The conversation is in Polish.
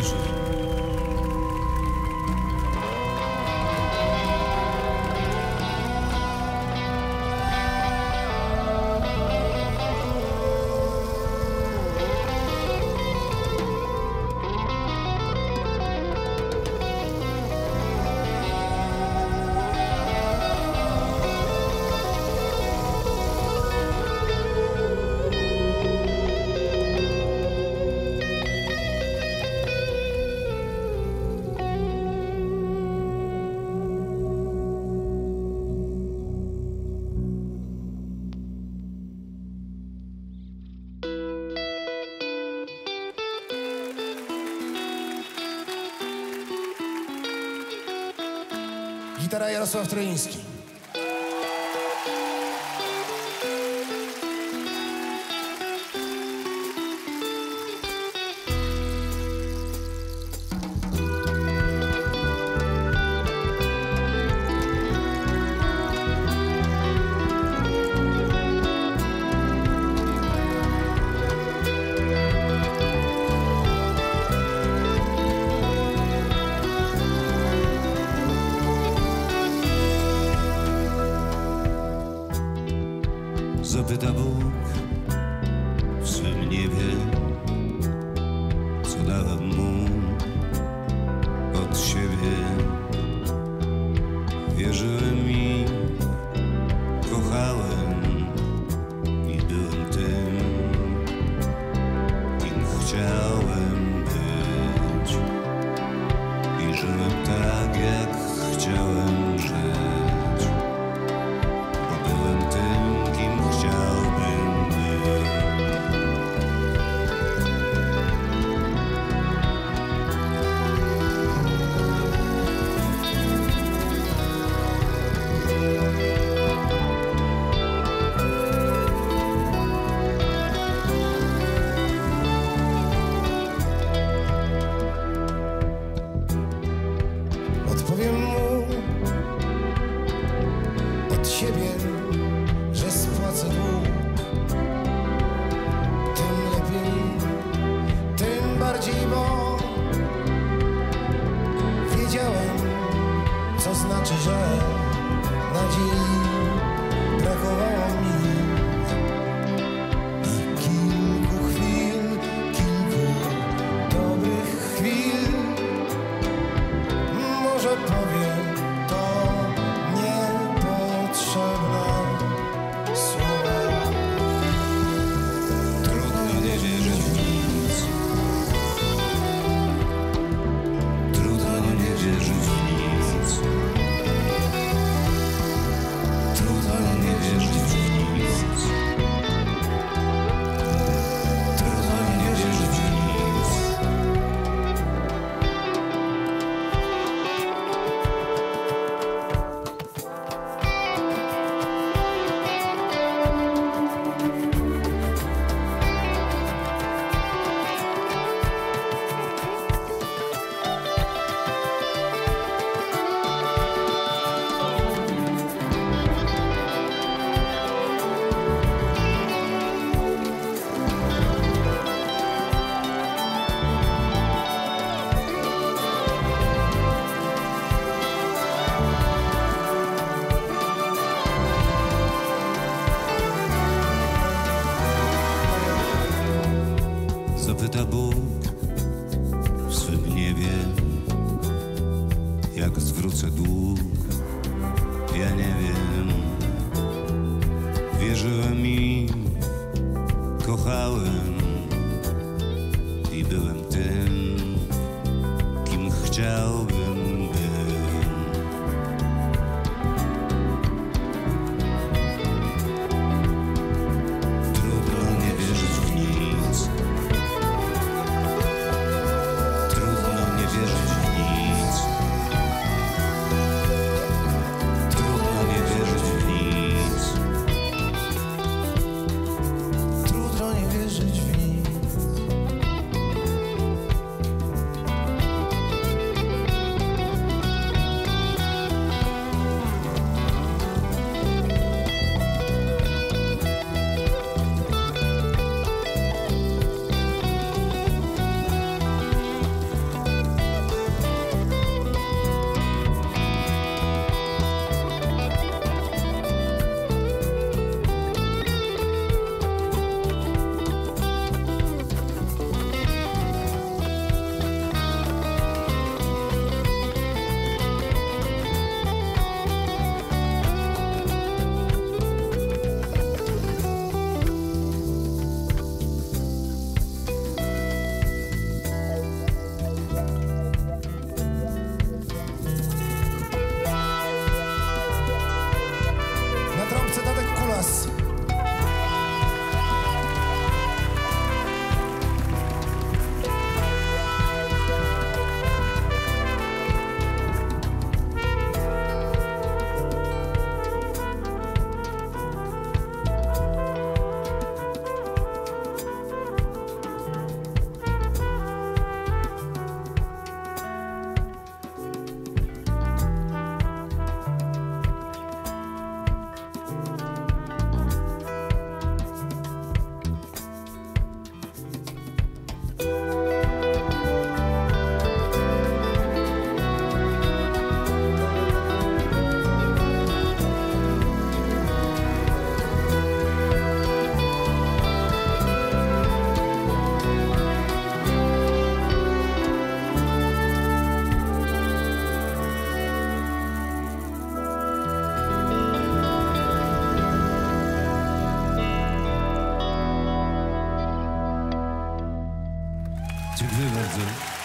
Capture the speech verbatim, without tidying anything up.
wierzy. Gitara Jarosław Troiński. Zapyta Bóg w swym niebie, co dałem mu od siebie. Wierzyłem i kochałem i byłem tym, kim chciałem być. I żyłem tak, jak chciałem żyć. Bo byłem tym, kim chciałbym być. Odpowiem mu od siebie, że spłacę dług. Tym lepiej, tym bardziej, bo wiedziałem, co znaczy, że nadziei brakowało mi. I kilku chwil, kilku dobrych chwil, może powiem to niepotrzebne słowa. Trudno nie wierzyć w nic. Trudno nie wierzyć w nic. Trudno nie wierzyć w nic. Trudno nie wierzyć w nic. Zapyta Bóg w swym niebie, jak zwrócę dług. Ja nie wiem. Wierzyłem i kochałem i byłem tym, kim chciałbym być. Trudno nie wierzyć w nic. Trudno nie wierzyć w nic. Trudno nie wierzyć w nic. Trudno nie wierzyć w nic. Dziękuję bardzo.